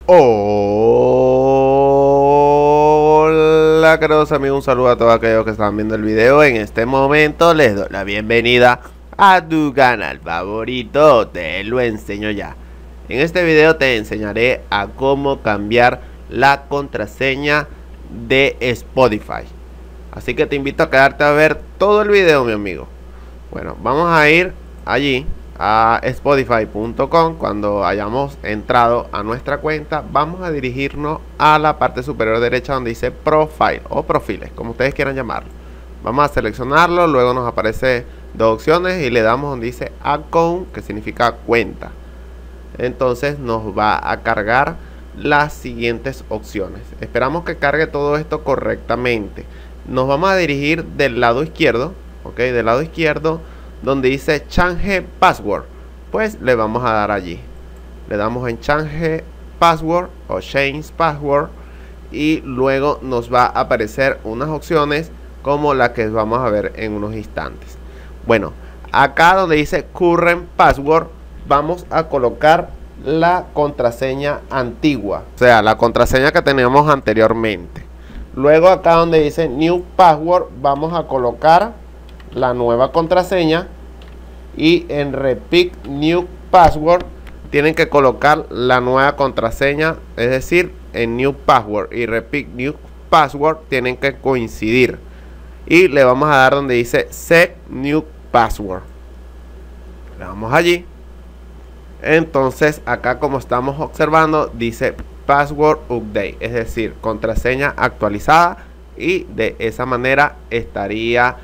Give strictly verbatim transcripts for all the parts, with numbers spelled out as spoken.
Hola queridos amigos, un saludo a todos aquellos que están viendo el video. En este momento les doy la bienvenida a tu canal favorito, te lo enseño ya. En este video te enseñaré a cómo cambiar la contraseña de Spotify. Así que te invito a quedarte a ver todo el video, mi amigo. Bueno, vamos a ir allí a spotify punto com. Cuando hayamos entrado a nuestra cuenta, vamos a dirigirnos a la parte superior derecha donde dice Profile o Perfiles, como ustedes quieran llamarlo. Vamos a seleccionarlo, luego nos aparece dos opciones y le damos donde dice Account, que significa cuenta. Entonces nos va a cargar las siguientes opciones. Esperamos que cargue todo esto correctamente. Nos vamos a dirigir del lado izquierdo, ok, del lado izquierdo donde dice Change Password, pues le vamos a dar allí. Le damos en Change Password o Change Password y luego nos va a aparecer unas opciones como la que vamos a ver en unos instantes. Bueno, acá donde dice Current Password vamos a colocar la contraseña antigua, o sea, la contraseña que teníamos anteriormente. Luego acá donde dice New Password vamos a colocar la nueva contraseña, y en Repeat New Password tienen que colocar la nueva contraseña, es decir, en New Password y Repeat New Password tienen que coincidir, y le vamos a dar donde dice Set New Password, le damos allí. Entonces acá, como estamos observando, dice Password Update, es decir, contraseña actualizada, y de esa manera estaría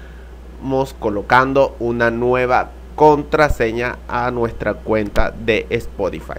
colocando una nueva contraseña a nuestra cuenta de Spotify.